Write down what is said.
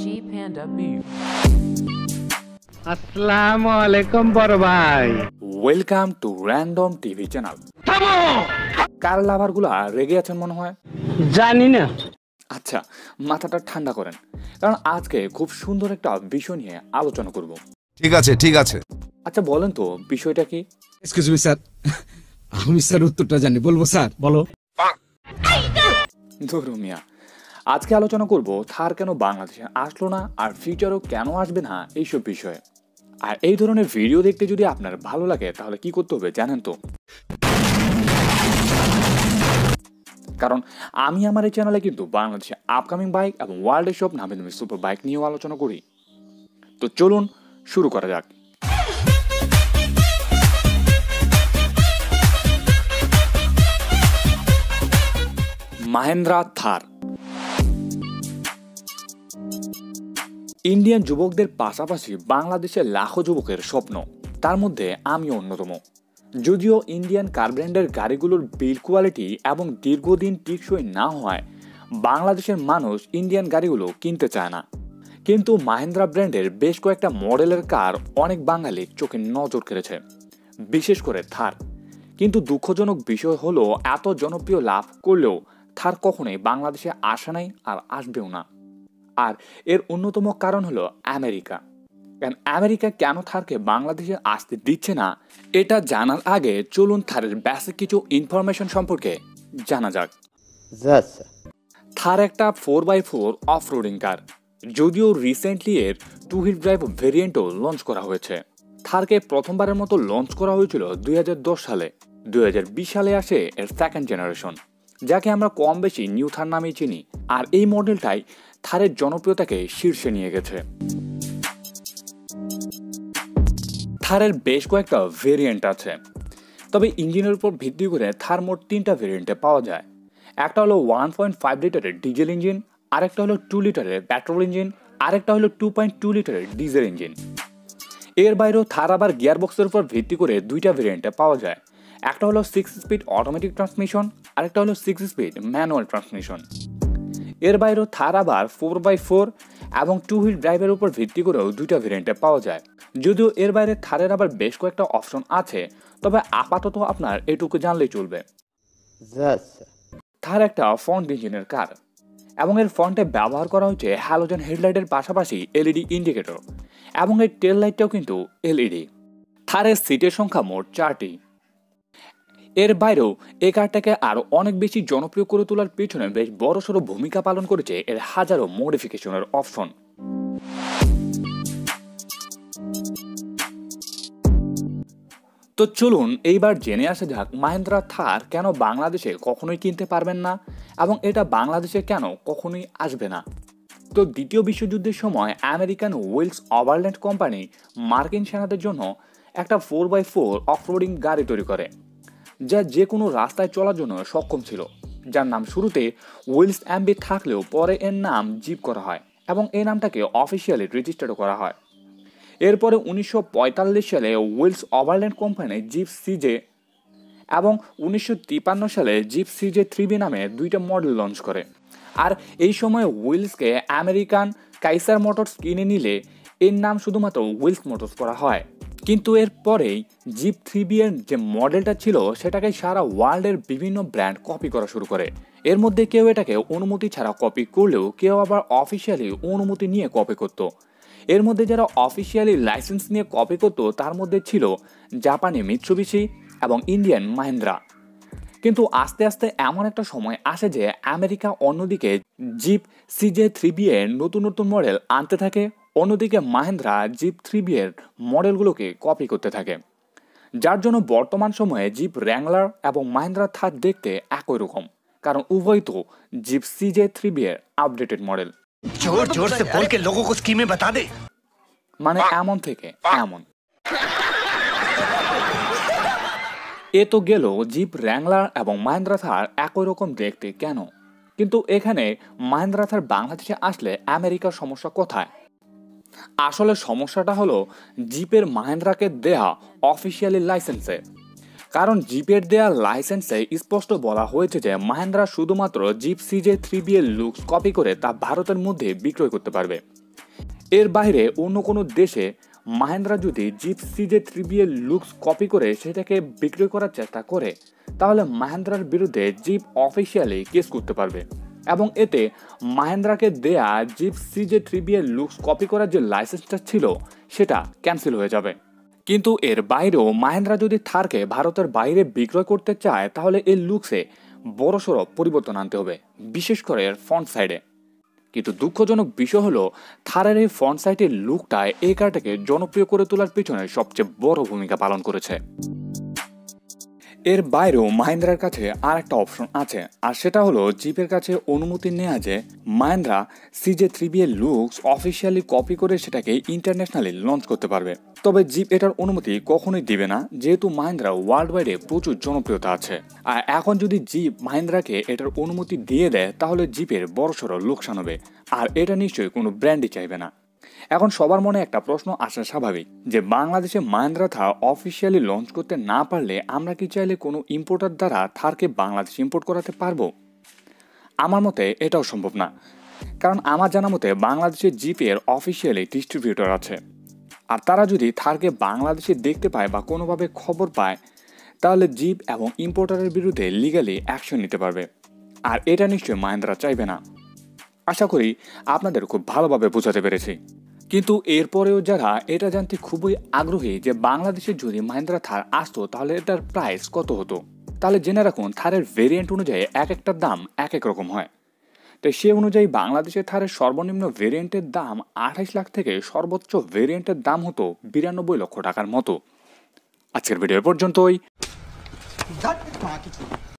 Panda Beef. Assalamualikum বড় ভাই। Welcome to random TV channel. Car লাভারগুলা রেগে আছেন মনে হয়? জানি না। আচ্ছা, মাথাটা ঠান্ডা করেন, কারণ আজকে খুব সুন্দর একটা বিষয় নিয়ে আলোচনা করব। ঠিক আছে ঠিক আছে। আচ্ছা বলেন তো বিষয়টা কি? এক্সকিউজ মি স্যার, আমি স্যার উত্তরটা জানি, বলবো স্যার? বলো। ধরু মিয়া, আজকে আলোচনা করব থার কেন বাংলাদেশে আসলো না আর ফিউচারও কেন আসবে না এইসব বিষয়ে। আর এই ধরনের ভিডিও দেখতে যদি আপনার ভালো লাগে তাহলে কি করতে হবে জানেন তো? কারণ আমি আমার এই চ্যানেলে কিন্তু বাংলাদেশে আপকামিং বাইক এবং ওয়ার্ল্ডের সব নামে দামি সুপার বাইক নিয়েও আলোচনা করি। তো চলুন শুরু করা যাক। মাহিন্দ্রা থার ইন্ডিয়ান যুবকদের পাশাপাশি বাংলাদেশের লাখো যুবকের স্বপ্ন, তার মধ্যে আমি অন্যতম। যদিও ইন্ডিয়ান কার ব্র্যান্ডের গাড়িগুলোর বিল্ড কোয়ালিটি এবং দীর্ঘদিন টিকসই না হওয়ায় বাংলাদেশের মানুষ ইন্ডিয়ান গাড়িগুলো কিনতে চায় না, কিন্তু মাহিন্দ্রা ব্র্যান্ডের বেশ কয়েকটা মডেলের কার অনেক বাঙালির চোখে নজর কেড়েছে, বিশেষ করে থার। কিন্তু দুঃখজনক বিষয় হলো এত জনপ্রিয় লাভ করলেও থার কখনোই বাংলাদেশে আসে নাই আর আসবেও না। আর এর অন্যতম কারণ হলো আমেরিকা। কারণ আমেরিকা কেন থারকে বাংলাদেশে আসতে দিচ্ছে না এটা জানার আগে চলুন থারের বেসিক কিছু ইনফরমেশন সম্পর্কে জানা যাক। থার একটা 4x4 অফ রোডিং কার, যদিও রিসেন্টলি এর 2 হুইল ড্রাইভ ভেরিয়েন্টও লঞ্চ করা হয়েছে। থারকে প্রথমবারের মতো লঞ্চ করা হয়েছিল 2010 সালে। 2020 সালে আসে এর সেকেন্ড জেনারেশন, যাকে আমরা কম বেশি নিউ থার নামেই চিনি। আর এই মডেলটাই থারের জনপ্রিয়তাকে শীর্ষে নিয়ে গেছে। থারের বেশ কয়েকটা ভেরিয়েন্ট আছে, তবে ইঞ্জিনের উপর ভিত্তি করে থার মোট 3টা ভেরিয়েন্টে পাওয়া যায়। একটা হলো 1.5 লিটারের ডিজেল ইঞ্জিন, আরেকটা হলো 2 লিটারের পেট্রোল ইঞ্জিন, আরেকটা হলো 2.2 লিটারের ডিজেল ইঞ্জিন। এর বাইরেও থার আবার গিয়ারবক্সের উপর ভিত্তি করে 2টা ভেরিয়েন্টে পাওয়া যায়। একটা হলো 6 স্পিড অটোমেটিক ট্রান্সমিশন, আরেকটা হলো 6 স্পিড ম্যানুয়াল ট্রান্সমিশন। এর বাইরেও থার আবার 4x4 এবং 2 হুইল ড্রাইভের উপর ভিত্তি করেও 2টা ভেরিয়েন্টে পাওয়া যায়। যদিও এর বাইরে থারের আবার বেশ কয়েকটা অপশন আছে, তবে আপাতত আপনার এটুকু জানলেই চলবে। থার একটা ফ্রন্ট ইঞ্জিনের কার এবং এর ফ্রন্টে ব্যবহার করা হচ্ছে হ্যালোজেন হেডলাইটের পাশাপাশি এলইডি ইন্ডিকেটর, এবং এর টেল লাইটটাও কিন্তু এলইডি। থারের সিটের সংখ্যা মোট 4টি। এর বাইরেও এই কারটাকে আরও অনেক বেশি জনপ্রিয় করে তোলার পেছনে বেশ বড়সড় ভূমিকা পালন করেছে এর হাজারো মডিফিকেশনের অপশন। তো চলুন এইবার জেনে আসা যাক মাহিন্দ্রা থার কেন বাংলাদেশে কখনোই কিনতে পারবেন না এবং এটা বাংলাদেশে কেন কখনোই আসবে না। তো দ্বিতীয় বিশ্বযুদ্ধের সময় আমেরিকান উইলস ওভারল্যান্ড কোম্পানি মার্কিন সেনাদের জন্য একটা 4x4 অফরোডিং গাড়ি তৈরি করে, যা যে কোনো রাস্তায় চলার জন্য সক্ষম ছিল, যার নাম শুরুতে উইলস এমবি থাকলেও পরে এর নাম জিপ করা হয় এবং এই নামটাকে অফিসিয়ালি রেজিস্টার্ড করা হয়। এরপরে 1945 সালে উইলস ওভারল্যান্ড কোম্পানি জিপ সিজে এবং 1953 সালে জিপ সিজে 3B নামে 2টা মডেল লঞ্চ করে। আর এই সময় উইলসকে আমেরিকান কাইসার মোটরস কিনে নিলে এর নাম শুধুমাত্র উইলস মোটরস করা হয়। কিন্তু এর পরেই জিপ 3B এর যে মডেলটা ছিল সেটাকে সারা ওয়ার্ল্ডের বিভিন্ন ব্র্যান্ড কপি করা শুরু করে। এর মধ্যে কেউ এটাকে অনুমতি ছাড়া কপি করলেও কেউ আবার অফিসিয়ালি অনুমতি নিয়ে কপি করত। এর মধ্যে যারা অফিসিয়ালি লাইসেন্স নিয়ে কপি করত তার মধ্যে ছিল জাপানি মিৎসুবিশি এবং ইন্ডিয়ান মাহিন্দ্রা। কিন্তু আস্তে আস্তে এমন একটা সময় আসে যে আমেরিকা অন্যদিকে জিপ সিজে 3B এর নতুন নতুন মডেল আনতে থাকে, অন্যদিকে মাহিন্দ্রা জিপ 3B এর মডেলগুলোকে কপি করতে থাকে, যার জন্য বর্তমান সময়ে জিপ র্যাঙ্গলার এবং মাহিন্দ্রা থার দেখতে একই রকম, কারণ উভয় তো জিপ সিজে 3B এর আপডেটেড মডেল। জোর জোর সে বল কে লোগোं को স্কিমে বাতা দে। মানে এমন থেকে এমন। এ তো গেল জিপ র্যাঙ্গলার এবং মাহিন্দ্রা থার একই রকম দেখতে কেন, কিন্তু এখানে মাহিন্দ্রা থার বাংলাদেশে আসলে আমেরিকার সমস্যা কোথায়? আসলে সমস্যাটা হলো জিপের মাহিন্দ্রাকে দেয়া অফিসিয়ালি লাইসেন্সে। কারণ জিপের দেয়া লাইসেন্সে স্পষ্ট বলা হয়েছে যে মাহিন্দ্রা শুধুমাত্র জিপ সিজে 3B এর লুকস কপি করে তা ভারতের মধ্যে বিক্রয় করতে পারবে। এর বাইরে অন্য কোনো দেশে মাহিন্দ্রা যদি জিপ CJ3B এর লুকস কপি করে সেটাকে বিক্রি করার চেষ্টা করে, তাহলে মাহিন্দ্রার বিরুদ্ধে জিপ অফিসিয়ালি কেস করতে পারবে এবং এতে মাহিন্দ্রাকে দেয়া জিপ CJ3B এর লুকস কপি করার যে লাইসেন্সটা ছিল সেটা ক্যান্সেল হয়ে যাবে। কিন্তু এর বাইরেও মাহিন্দ্রা যদি থারকে ভারতের বাইরে বিক্রয় করতে চায়, তাহলে এর লুকসে বড়সড় পরিবর্তন আনতে হবে, বিশেষ করে এর ফ্রন্ট সাইডে। কিন্তু দুঃখজনক বিষয় হলো থারের এই ফ্রন্ট সাইডের লুকটা এই কারটাকে জনপ্রিয় করে তোলার পিছনে সবচেয়ে বড় ভূমিকা পালন করেছে। এর বাইরেও মাহিন্দ্রার কাছে আর একটা অপশন আছে, আর সেটা হলো জিপের কাছে অনুমতি নেওয়া যে মাহিন্দ্রা CJ3B এর লুকস অফিসিয়ালি কপি করে সেটাকে ইন্টারন্যাশনালি লঞ্চ করতে পারবে। তবে জিপ এটার অনুমতি কখনোই দিবে না, যেহেতু মাহিন্দ্রা ওয়ার্ল্ড ওয়াইডে প্রচুর জনপ্রিয়তা আছে। আর এখন যদি জিপ মাহিন্দ্রাকে এটার অনুমতি দিয়ে দেয়, তাহলে জিপের বড়সড় লোকসান হবে, আর এটা নিশ্চয়ই কোনো ব্র্যান্ডই চাইবে না। এখন সবার মনে একটা প্রশ্ন আসা স্বাভাবিক যে বাংলাদেশে মাহিন্দ্রা থার অফিসিয়ালি লঞ্চ করতে না পারলে আমরা কি চাইলে কোনো ইম্পোর্টার দ্বারা থারকে বাংলাদেশে ইম্পোর্ট করাতে পারবো? আমার মতে এটাও সম্ভব না, কারণ আমার জানা মতে বাংলাদেশে জিপের অফিসিয়ালি ডিস্ট্রিবিউটর আছে, আর তারা যদি থারকে বাংলাদেশে দেখতে পায় বা কোনোভাবে খবর পায়, তাহলে জিপ এবং ইম্পোর্টারের বিরুদ্ধে লিগালি অ্যাকশন নিতে পারবে, আর এটা নিশ্চয়ই মাহিন্দ্রা চাইবে না। আশা করি আপনাদের খুব ভালোভাবে বোঝাতে পেরেছি। কিন্তু এরপরেও যারা এটা জানতে খুবই আগ্রহী যে বাংলাদেশে যদি মাহিন্দ্রা থার আসতো তাহলে এটার প্রাইস কত হতো, তাহলে জেনে রাখুন থারের ভেরিয়েন্ট অনুযায়ী এক একটার দাম এক এক রকম হয়। তাই সে অনুযায়ী বাংলাদেশের থারের সর্বনিম্ন ভেরিয়েন্টের দাম 28 লাখ থেকে সর্বোচ্চ ভেরিয়েন্টের দাম হতো 92 লক্ষ টাকার মতো। আজকের ভিডিও পর্যন্তই।